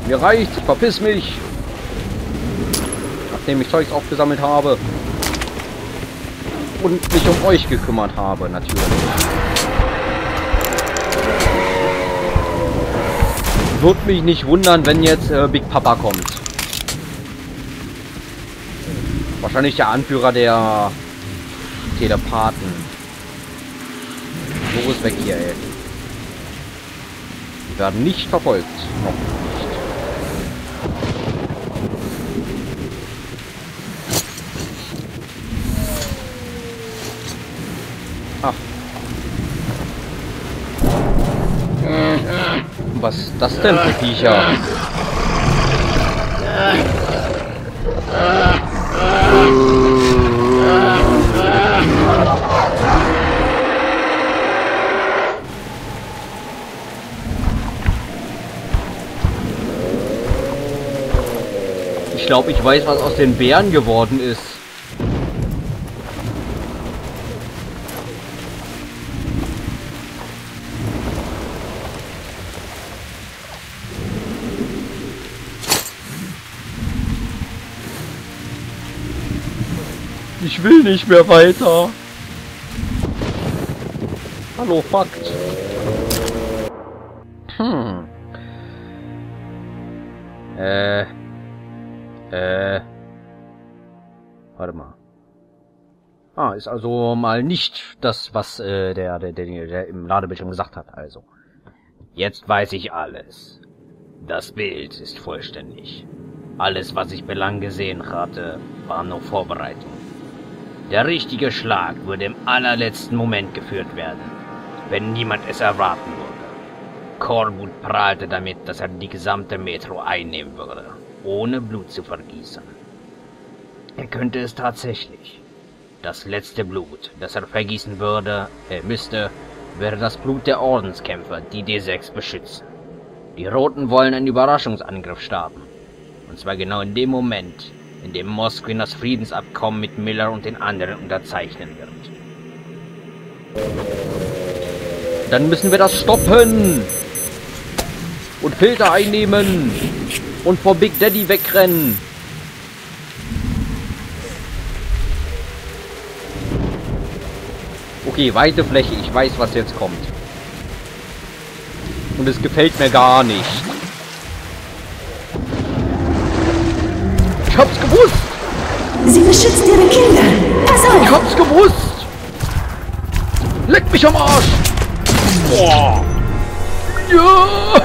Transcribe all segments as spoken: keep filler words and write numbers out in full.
Mir reicht, verpiss mich. Nachdem ich Zeugs aufgesammelt habe. Und mich um euch gekümmert habe, natürlich. Würde mich nicht wundern, wenn jetzt äh, Big Papa kommt. Wahrscheinlich der Anführer der Telepathen. So ist weg hier, ey. Die werden nicht verfolgt. Noch nicht. Ach. Was ist das denn für Viecher? Ich glaube, ich weiß, was aus den Bären geworden ist. Ich will nicht mehr weiter. Hallo, Fakt. Hm. Äh. Äh. Warte mal. Ah, ist also mal nicht das, was äh, der, der, der, der im Ladebildschirm gesagt hat. Also. Jetzt weiß ich alles. Das Bild ist vollständig. Alles, was ich bislang gesehen hatte, war nur Vorbereitung. Der richtige Schlag würde im allerletzten Moment geführt werden, wenn niemand es erwarten würde. Korbut prahlte damit, dass er die gesamte Metro einnehmen würde, ohne Blut zu vergießen. Er könnte es tatsächlich. Das letzte Blut, das er vergießen würde, er müsste, wäre das Blut der Ordenskämpfer, die D sechs beschützen. Die Roten wollen einen Überraschungsangriff starten. Und zwar genau in dem Moment, in dem Mosquin das Friedensabkommen mit Miller und den anderen unterzeichnen wird. Dann müssen wir das stoppen! Und Filter einnehmen! Und vor Big Daddy wegrennen! Okay, weite Fläche, ich weiß, was jetzt kommt. Und es gefällt mir gar nicht. Ich hab's gewusst! Sie beschützt ihre Kinder! Pass auf! Ich hab's gewusst! Leck mich am Arsch! Boah! Ja!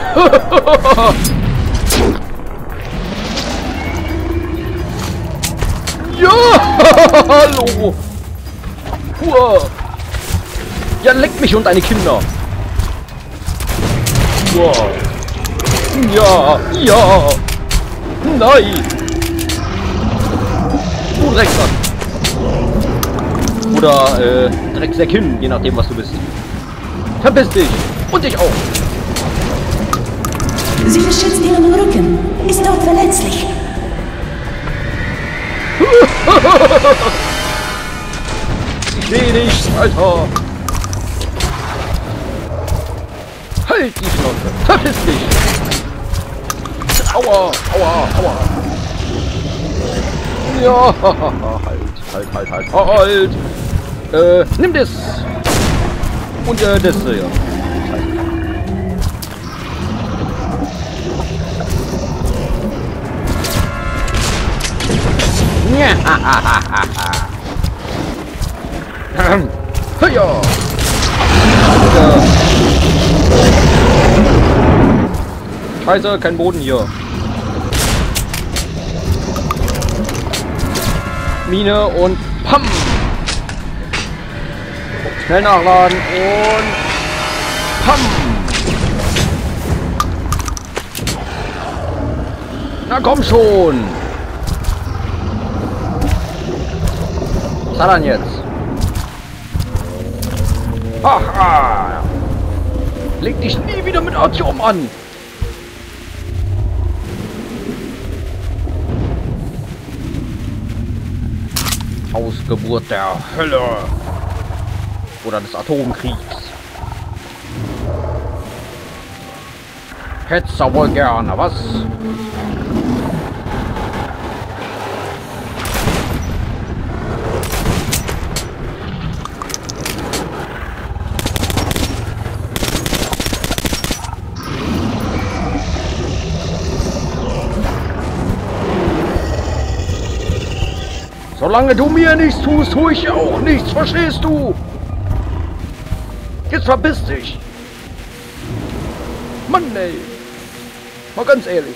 Ja! Hallo! Uah. Ja, leck mich und deine Kinder! Uah. Ja! Ja! Nein! Du Drecksack! Oder, äh, Drecksäckin, je nachdem, was du bist. Verpiss dich! Und dich auch! Sie beschützt ihren Rücken. Ist dort verletzlich. Ich seh dich, Alter! Halt die Schnauze! Verpiss dich! Aua! Aua! Aua! Ja! Halt! Halt! Halt! Halt! Halt! Äh, nimm das! Und äh, das hier. Ja. Ja, ja. Scheiße, kein Boden hier. Mine und Pam. Schnell nachladen und Pam. Na komm schon. Was hat er denn jetzt? Haha! Leg dich nie wieder mit Artyom an! Ausgeburt der Hölle! Oder des Atomkriegs. hätt's ja wohl gerne, was? Solange du mir nichts tust, tue ich auch nichts, verstehst du? Jetzt verpiss dich! Mann, ey! Mal ganz ehrlich.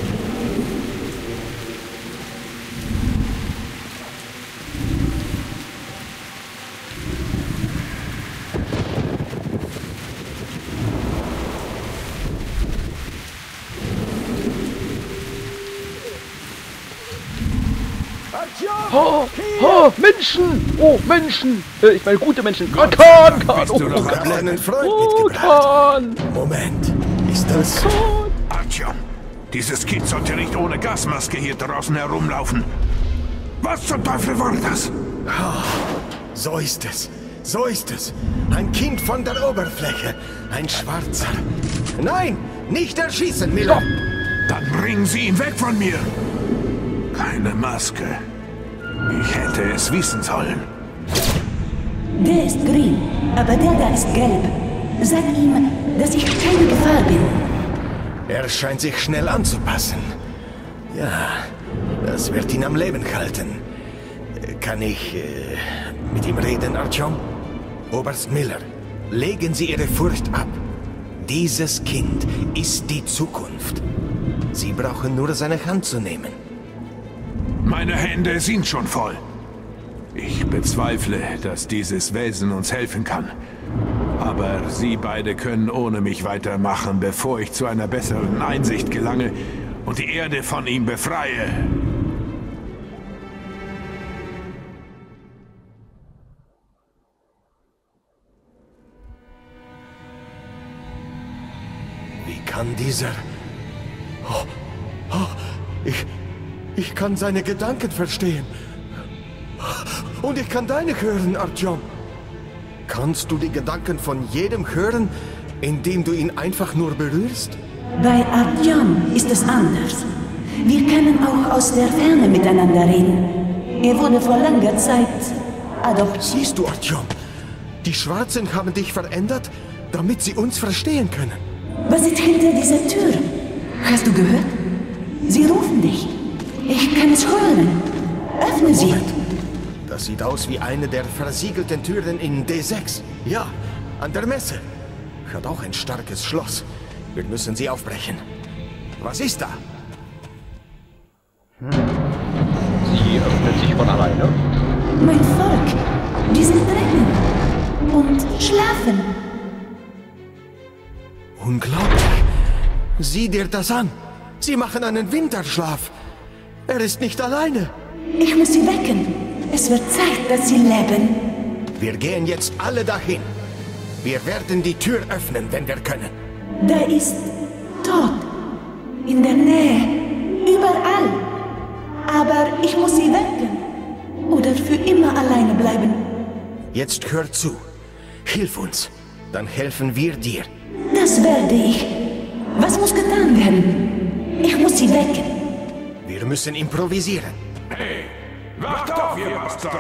Oh, oh, Menschen! Oh, Menschen! Äh, ich meine gute Menschen. Khan, Khan, Khan! Oh, Ich hab einen Freund oh, mitgebracht. Khan! Moment, ist das... Khan! Artyom, dieses Kind sollte nicht ohne Gasmaske hier draußen herumlaufen. Was zum Teufel war das? So ist es. So ist es. Ein Kind von der Oberfläche. Ein Schwarzer. Nein, nicht erschießen, Miller. Dann bringen Sie ihn weg von mir. Keine Maske. Ich hätte es wissen sollen. Der ist grün, aber der da ist gelb. Sag ihm, dass ich keine Gefahr bin. Er scheint sich schnell anzupassen. Ja, das wird ihn am Leben halten. Kann ich äh, mit ihm reden, Artyom? Oberst Miller, legen Sie Ihre Furcht ab. Dieses Kind ist die Zukunft. Sie brauchen nur seine Hand zu nehmen. Meine Hände sind schon voll. Ich bezweifle, dass dieses Wesen uns helfen kann. Aber Sie beide können ohne mich weitermachen, bevor ich zu einer besseren Einsicht gelange und die Erde von ihm befreie. Wie kann dieser... Oh, oh, ich... Ich kann seine Gedanken verstehen. Und ich kann deine hören, Artyom. Kannst du die Gedanken von jedem hören, indem du ihn einfach nur berührst? Bei Artyom ist es anders. Wir können auch aus der Ferne miteinander reden. Er wurde vor langer Zeit adoptiert. Siehst du, Artyom? Die Schwarzen haben dich verändert, damit sie uns verstehen können. Was ist hinter dieser Tür? Hast du gehört? Sie rufen dich. Ich kann es hören. Öffne sie. Moment. Das sieht aus wie eine der versiegelten Türen in D sechs. Ja, an der Messe. Hat auch ein starkes Schloss. Wir müssen sie aufbrechen. Was ist da? Hm. Sie öffnet sich von alleine. Mein Volk. Die sind drinnen. Und schlafen. Unglaublich. Sieh dir das an. Sie machen einen Winterschlaf. Er ist nicht alleine. Ich muss sie wecken. Es wird Zeit, dass sie leben. Wir gehen jetzt alle dahin. Wir werden die Tür öffnen, wenn wir können. Da ist Tod. In der Nähe. Überall. Aber ich muss sie wecken. Oder für immer alleine bleiben. Jetzt hör zu. Hilf uns. Dann helfen wir dir. Das werde ich. Was muss getan werden? Ich muss sie wecken. Wir müssen improvisieren. Hey, wacht auf, ihr Bastarde!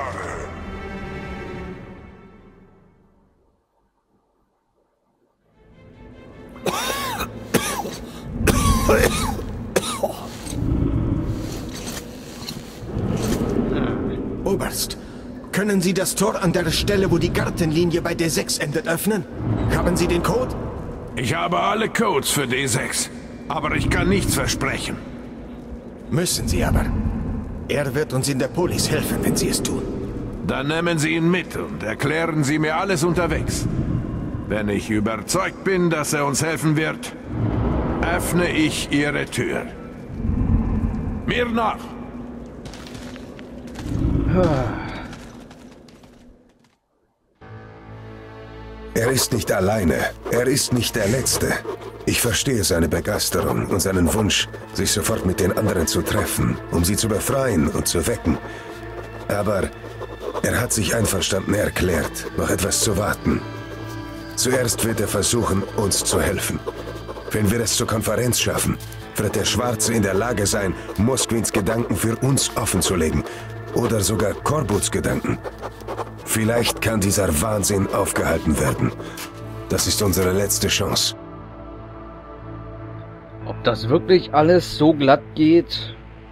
Oberst, können Sie das Tor an der Stelle, wo die Gartenlinie bei D sechs endet, öffnen? Haben Sie den Code? Ich habe alle Codes für D sechs, aber ich kann nichts versprechen. Müssen Sie aber. Er wird uns in der Polis helfen, wenn Sie es tun. Dann nehmen Sie ihn mit und erklären Sie mir alles unterwegs. Wenn ich überzeugt bin, dass er uns helfen wird, öffne ich Ihre Tür. Mir nach! Er ist nicht alleine. Er ist nicht der Letzte. Ich verstehe seine Begeisterung und seinen Wunsch, sich sofort mit den anderen zu treffen, um sie zu befreien und zu wecken. Aber er hat sich einverstanden erklärt, noch etwas zu warten. Zuerst wird er versuchen, uns zu helfen. Wenn wir es zur Konferenz schaffen, wird der Schwarze in der Lage sein, Moskwins Gedanken für uns offenzulegen. Oder sogar Korbuts Gedanken. Vielleicht kann dieser Wahnsinn aufgehalten werden. Das ist unsere letzte Chance. Ob das wirklich alles so glatt geht?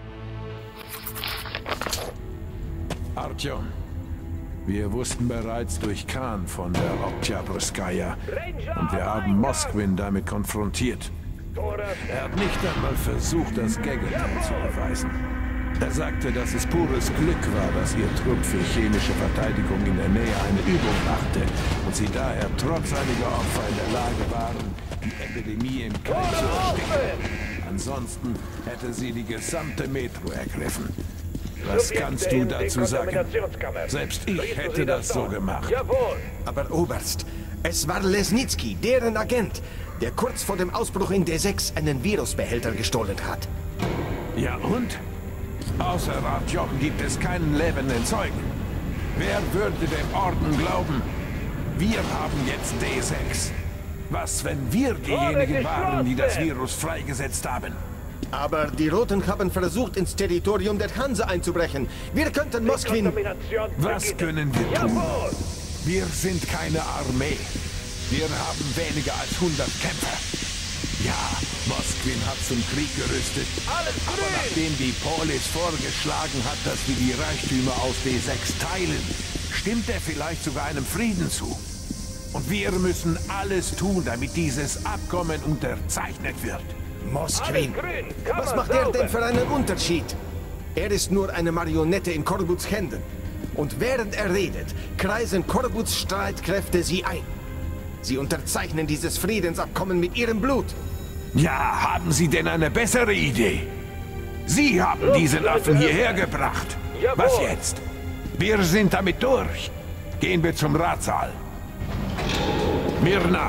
Artyom, wir wussten bereits durch Khan von der Oktyabrskaya und wir haben Moskwin damit konfrontiert. Er hat nicht einmal versucht, das Gegenteil zu beweisen. Er sagte, dass es pures Glück war, dass ihr Trupp für chemische Verteidigung in der Nähe eine Übung machte und sie daher trotz einiger Opfer in der Lage waren, die Epidemie im Keim zu ersticken. Ansonsten hätte sie die gesamte Metro ergriffen. Was kannst du dazu sagen? Selbst ich hätte das so gemacht. Aber Oberst, es war Lesnitsky, deren Agent, der kurz vor dem Ausbruch in D sechs einen Virusbehälter gestohlen hat. Ja und? Außer Artyom gibt es keinen lebenden Zeugen. Wer würde dem Orden glauben? Wir haben jetzt D sechs. Was, wenn wir diejenigen waren, die das Virus freigesetzt haben? Aber die Roten haben versucht, ins Territorium der Hanse einzubrechen. Wir könnten Moskwin... Was können wir tun? Wir sind keine Armee. Wir haben weniger als hundert Kämpfer. Ja, Moskwin hat zum Krieg gerüstet. Aber nachdem die Polis vorgeschlagen hat, dass wir die Reichtümer aus D sechs teilen, stimmt er vielleicht sogar einem Frieden zu. Und wir müssen alles tun, damit dieses Abkommen unterzeichnet wird. Moskwin? Was macht er denn für einen Unterschied? Er ist nur eine Marionette in Korbuts Händen. Und während er redet, kreisen Korbuts Streitkräfte sie ein. Sie unterzeichnen dieses Friedensabkommen mit ihrem Blut. Ja, haben Sie denn eine bessere Idee? Sie haben diesen Affen hierher gebracht. Was jetzt? Wir sind damit durch. Gehen wir zum Ratssaal. Mir nach.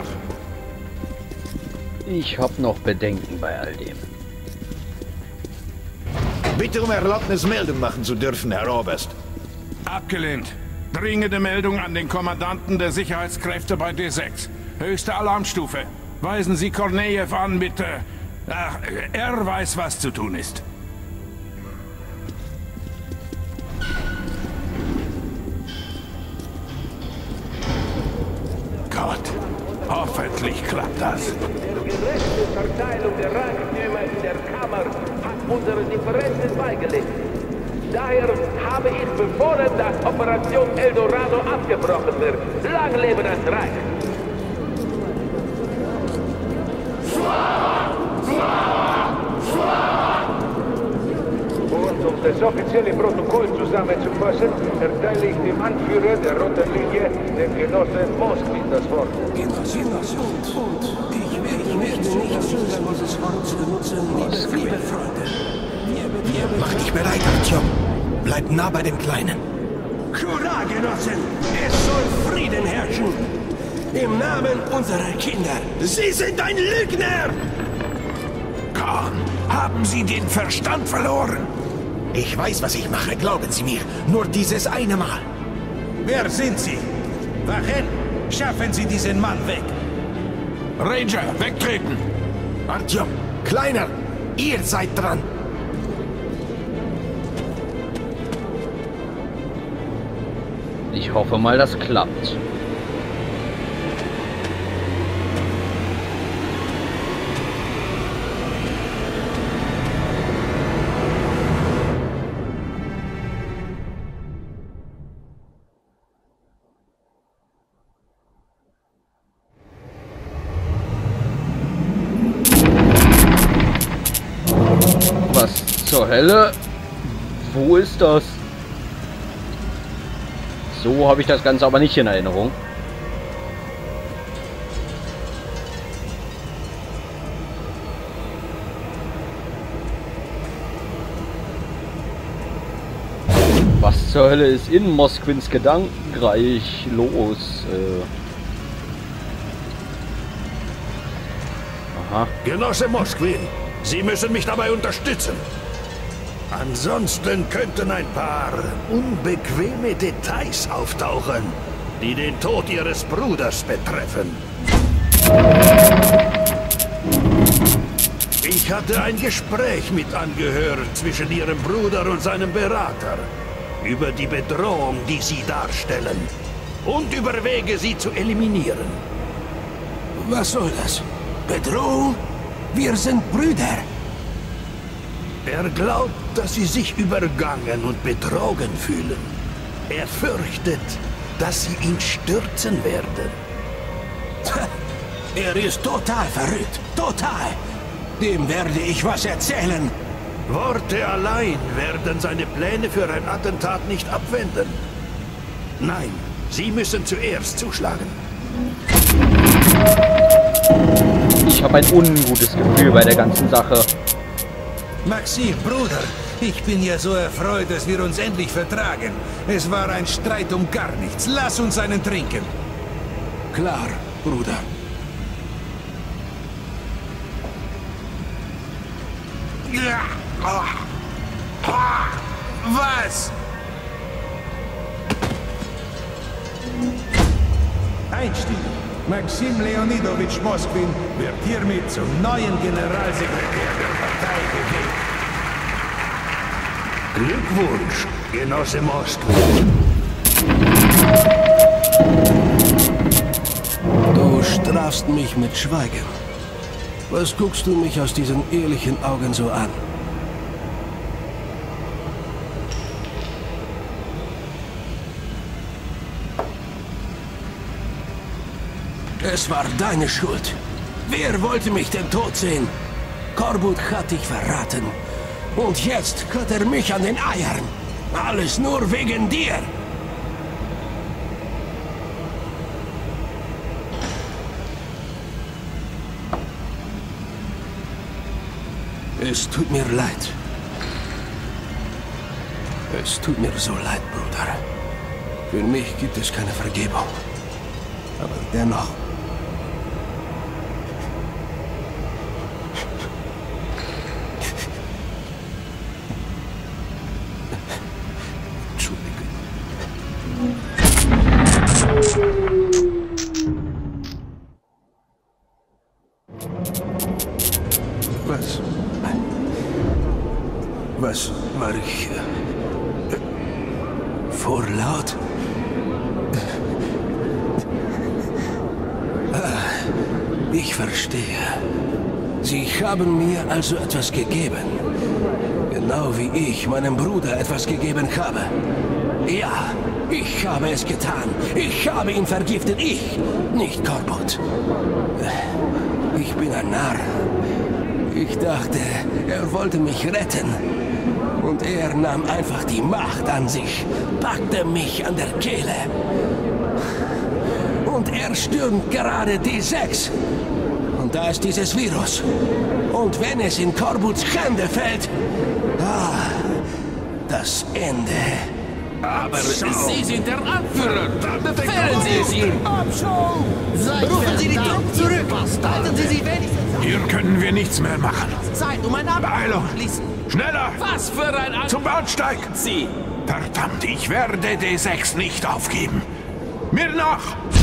Ich hab noch Bedenken bei all dem. Bitte um Erlaubnis, Meldung machen zu dürfen, Herr Oberst. Abgelehnt. Dringende Meldung an den Kommandanten der Sicherheitskräfte bei D sechs. Höchste Alarmstufe. Weisen Sie Kornejew an, bitte. Ach, er weiß, was zu tun ist. Gott, hoffentlich klappt das. Der gerechte Verteilung der Reichtümer in der Kammer hat unsere Differenzen beigelegt. Daher habe ich befohlen, dass Operation Eldorado abgebrochen wird. Lang lebe das Reich! Und um das offizielle Protokoll zusammenzufassen, erteile ich dem Anführer der Roten Linie, dem Genossen Moskwin, das Wort. Genossen, und ich möchte nicht zögern, dieses Wort zu benutzen, liebe Freunde. Mach dich bereit, Artyom. Bleib nah bei dem Kleinen. Hurra, Genossen! Es soll Frieden herrschen! Im Namen unserer Kinder! Sie sind ein Lügner! Khan, haben Sie den Verstand verloren? Ich weiß, was ich mache, glauben Sie mir. Nur dieses eine Mal. Wer sind Sie? Wachen! Schaffen Sie diesen Mann weg! Ranger, wegtreten! Artyom, Kleiner, ihr seid dran. Ich hoffe mal, das klappt. Was zur Hölle? Wo ist das? So habe ich das Ganze aber nicht in Erinnerung. Was zur Hölle ist in Moskwins Gedankenreich los? Äh Aha. Genosse Moskwin, Sie müssen mich dabei unterstützen. Ansonsten könnten ein paar unbequeme Details auftauchen, die den Tod Ihres Bruders betreffen. Ich hatte ein Gespräch mit angehört zwischen Ihrem Bruder und seinem Berater über die Bedrohung, die Sie darstellen, und über Wege, sie zu eliminieren. Was soll das? Bedrohung? Wir sind Brüder. Er glaubt, dass Sie sich übergangen und betrogen fühlen. Er fürchtet, dass Sie ihn stürzen werden. Er ist total verrückt. Total. Dem werde ich was erzählen. Worte allein werden seine Pläne für ein Attentat nicht abwenden. Nein, Sie müssen zuerst zuschlagen. Ich habe ein ungutes Gefühl bei der ganzen Sache. Maxim, Bruder, ich bin ja so erfreut, dass wir uns endlich vertragen. Es war ein Streit um gar nichts. Lass uns einen trinken. Klar, Bruder. Was? Einstieg. Maxim Leonidowitsch Moskwin wird hiermit zum neuen Generalsekretär der Partei gewählt. Glückwunsch, Genosse Moskwin. Du strafst mich mit Schweigen. Was guckst du mich aus diesen ehrlichen Augen so an? Es war deine Schuld. Wer wollte mich denn tot sehen? Korbut hat dich verraten. Und jetzt hat er mich an den Eiern. Alles nur wegen dir. Es tut mir leid. Es tut mir so leid, Bruder. Für mich gibt es keine Vergebung. Aber dennoch... Was? Was war ich? Äh, vorlaut? Ah, ich verstehe. Sie haben mir also etwas gegeben. Genau wie ich meinem Bruder etwas gegeben habe. Ja, ich habe es getan. Ich habe ihn vergiftet. Ich, nicht Korbut. Ich bin ein Narr. Ich dachte, er wollte mich retten. Und er nahm einfach die Macht an sich, packte mich an der Kehle. Und er stürmt gerade D sechs. Und da ist dieses Virus. Und wenn es in Korbuts Hände fällt... Ah, das Ende. Aber Sie sind der Anführer. Befehlen Sie es ihm. Rufen Sie die Truppen zurück. Halten Sie sie wenigstens. Hier können wir nichts mehr machen. Zeit, um ein Beeilung. Abschließen. Schneller! Was für ein An Zum Bahnsteig! Sie! Verdammt, ich werde D sechs nicht aufgeben. Mir nach!